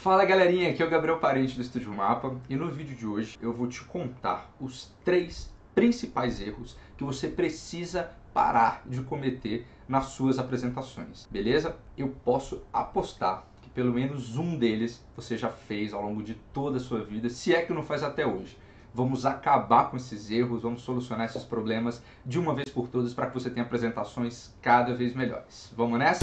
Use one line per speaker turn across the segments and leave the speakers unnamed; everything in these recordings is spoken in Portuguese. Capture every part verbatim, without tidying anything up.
Fala galerinha, aqui é o Gabriel Parente do Estúdio Mapa e no vídeo de hoje eu vou te contar os três principais erros que você precisa parar de cometer nas suas apresentações, beleza? Eu posso apostar que pelo menos um deles você já fez ao longo de toda a sua vida, se é que não faz até hoje. Vamos acabar com esses erros, vamos solucionar esses problemas de uma vez por todas para que você tenha apresentações cada vez melhores. Vamos nessa?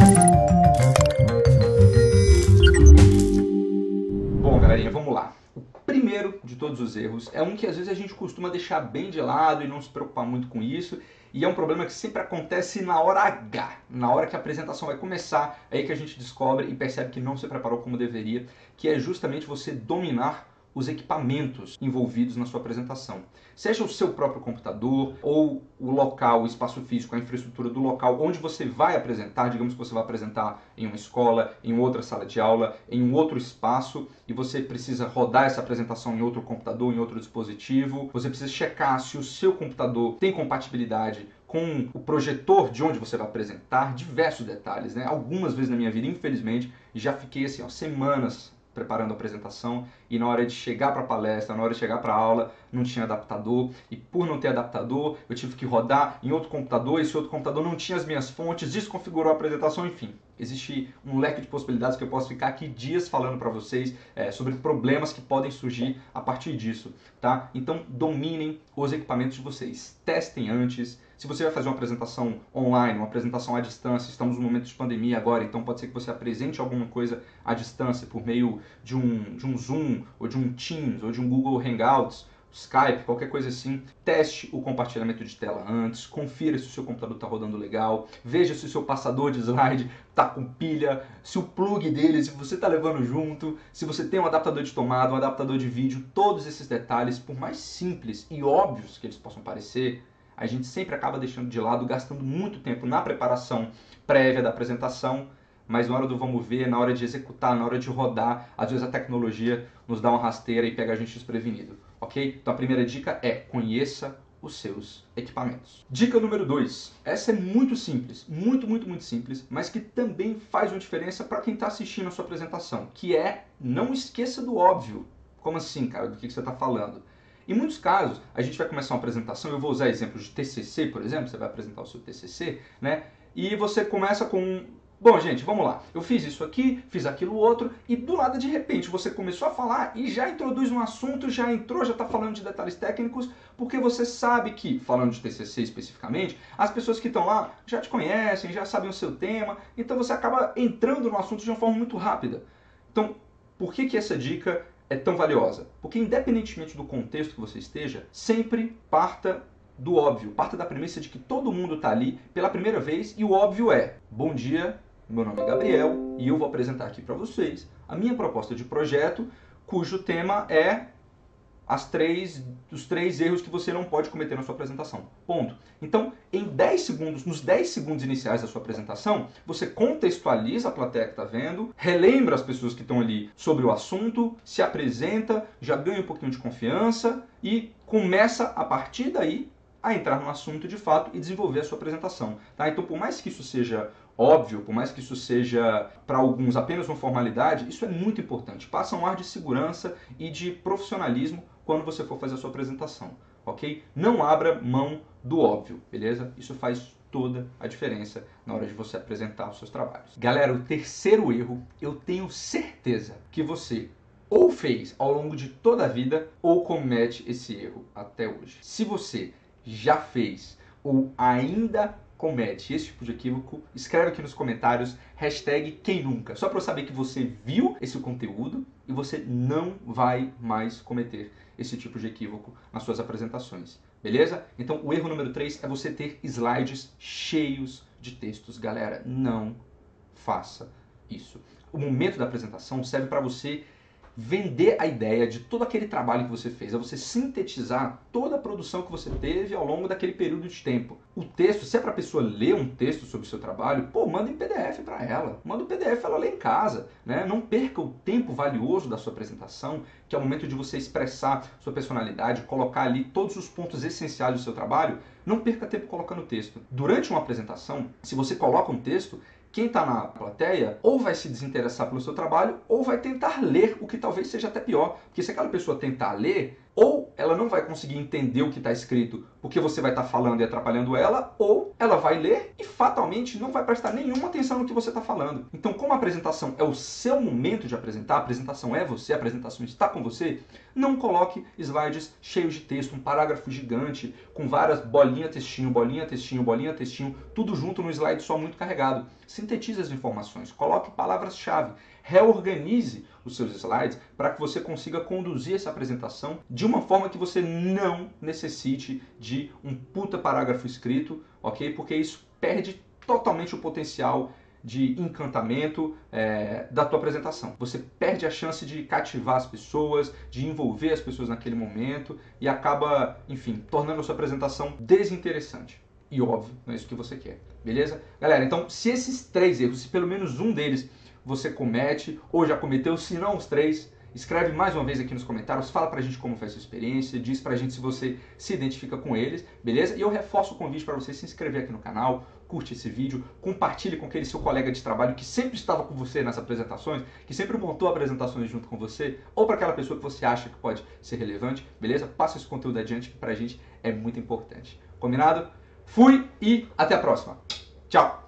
Bom, galerinha, vamos lá. O primeiro de todos os erros é um que às vezes a gente costuma deixar bem de lado e não se preocupar muito com isso, e é um problema que sempre acontece na hora H, na hora que a apresentação vai começar, é aí que a gente descobre e percebe que não se preparou como deveria, que é justamente você dominar os equipamentos envolvidos na sua apresentação. Seja o seu próprio computador, ou o local, o espaço físico, a infraestrutura do local onde você vai apresentar. Digamos que você vai apresentar em uma escola, em outra sala de aula, em um outro espaço, e você precisa rodar essa apresentação em outro computador, em outro dispositivo. Você precisa checar se o seu computador tem compatibilidade com o projetor de onde você vai apresentar, diversos detalhes, né? Algumas vezes na minha vida, infelizmente, já fiquei assim, ó, semanas preparando a apresentação e na hora de chegar para a palestra, na hora de chegar para a aula, não tinha adaptador, e por não ter adaptador, eu tive que rodar em outro computador, e esse outro computador não tinha as minhas fontes, desconfigurou a apresentação, enfim. Existe um leque de possibilidades que eu posso ficar aqui dias falando para vocês é, sobre problemas que podem surgir a partir disso, tá? Então dominem os equipamentos de vocês, testem antes. Se você vai fazer uma apresentação online, uma apresentação à distância, estamos no momento de pandemia agora, então pode ser que você apresente alguma coisa à distância por meio de um, de um Zoom, ou de um Teams, ou de um Google Hangouts, Skype, qualquer coisa assim. Teste o compartilhamento de tela antes, confira se o seu computador está rodando legal, veja se o seu passador de slide está com pilha, se o plug dele, se você está levando junto, se você tem um adaptador de tomada, um adaptador de vídeo. Todos esses detalhes, por mais simples e óbvios que eles possam parecer, a gente sempre acaba deixando de lado, gastando muito tempo na preparação prévia da apresentação, mas na hora do vamos ver, na hora de executar, na hora de rodar, às vezes a tecnologia nos dá uma rasteira e pega a gente desprevenido, ok? Então a primeira dica é: conheça os seus equipamentos. Dica número dois. Essa é muito simples, muito, muito, muito simples, mas que também faz uma diferença para quem está assistindo a sua apresentação, que é: não esqueça do óbvio. Como assim, cara? Do que você está falando? Em muitos casos, a gente vai começar uma apresentação, eu vou usar exemplos de T C C, por exemplo, você vai apresentar o seu T C C, né? E você começa com: bom, gente, vamos lá, eu fiz isso aqui, fiz aquilo outro, e do nada, de repente, você começou a falar e já introduz um assunto, já entrou, já está falando de detalhes técnicos, porque você sabe que, falando de T C C especificamente, as pessoas que estão lá já te conhecem, já sabem o seu tema, então você acaba entrando no assunto de uma forma muito rápida. Então, por que que essa dica é tão valiosa? Porque independentemente do contexto que você esteja, sempre parta do óbvio, parta da premissa de que todo mundo está ali pela primeira vez, e o óbvio é: bom dia, meu nome é Gabriel e eu vou apresentar aqui para vocês a minha proposta de projeto, cujo tema é as três, os três erros que você não pode cometer na sua apresentação. Ponto. Então, em dez segundos, nos dez segundos iniciais da sua apresentação, você contextualiza a plateia que está vendo, relembra as pessoas que estão ali sobre o assunto, se apresenta, já ganha um pouquinho de confiança e começa, a partir daí, a entrar no assunto de fato e desenvolver a sua apresentação. Tá? Então, por mais que isso seja óbvio, por mais que isso seja para alguns apenas uma formalidade, isso é muito importante. Passa um ar de segurança e de profissionalismo quando você for fazer a sua apresentação, ok? Não abra mão do óbvio, beleza? Isso faz toda a diferença na hora de você apresentar os seus trabalhos. Galera, o terceiro erro, eu tenho certeza que você ou fez ao longo de toda a vida ou comete esse erro até hoje. Se você já fez ou ainda comete esse tipo de equívoco, escreve aqui nos comentários hashtag quem nunca, só para eu saber que você viu esse conteúdo e você não vai mais cometer esse tipo de equívoco nas suas apresentações, beleza? Então o erro número três é você ter slides cheios de textos. Galera, não faça isso. O momento da apresentação serve para você vender a ideia de todo aquele trabalho que você fez, é você sintetizar toda a produção que você teve ao longo daquele período de tempo. O texto, se é para a pessoa ler um texto sobre o seu trabalho, pô, manda em P D F para ela, manda o P D F ela lê em casa, né? Não perca o tempo valioso da sua apresentação, que é o momento de você expressar sua personalidade, colocar ali todos os pontos essenciais do seu trabalho. Não perca tempo colocando texto. Durante uma apresentação, se você coloca um texto, quem está na plateia ou vai se desinteressar pelo seu trabalho ou vai tentar ler, o que talvez seja até pior. Porque se aquela pessoa tentar ler, ou ela não vai conseguir entender o que está escrito porque você vai estar falando e atrapalhando ela, ou ela vai ler e fatalmente não vai prestar nenhuma atenção no que você está falando. Então, como a apresentação é o seu momento de apresentar, a apresentação é você, a apresentação está com você, não coloque slides cheios de texto, um parágrafo gigante, com várias bolinha, textinho, bolinha, textinho, bolinha, textinho, tudo junto num slide só muito carregado. Sintetize as informações, coloque palavras-chave, reorganize os seus slides para que você consiga conduzir essa apresentação de uma forma que você não necessite de um puta parágrafo escrito, ok? Porque isso perde totalmente o potencial de encantamento é, da tua apresentação. Você perde a chance de cativar as pessoas, de envolver as pessoas naquele momento e acaba, enfim, tornando a sua apresentação desinteressante. E óbvio, não é isso que você quer, beleza? Galera, então se esses três erros, se pelo menos um deles você comete ou já cometeu, se não os três, escreve mais uma vez aqui nos comentários, fala pra gente como foi a sua experiência, diz pra gente se você se identifica com eles, beleza? E eu reforço o convite para você se inscrever aqui no canal, curte esse vídeo, compartilhe com aquele seu colega de trabalho que sempre estava com você nas apresentações, que sempre montou apresentações junto com você, ou para aquela pessoa que você acha que pode ser relevante, beleza? Passa esse conteúdo adiante que pra gente é muito importante. Combinado? Fui e até a próxima. Tchau!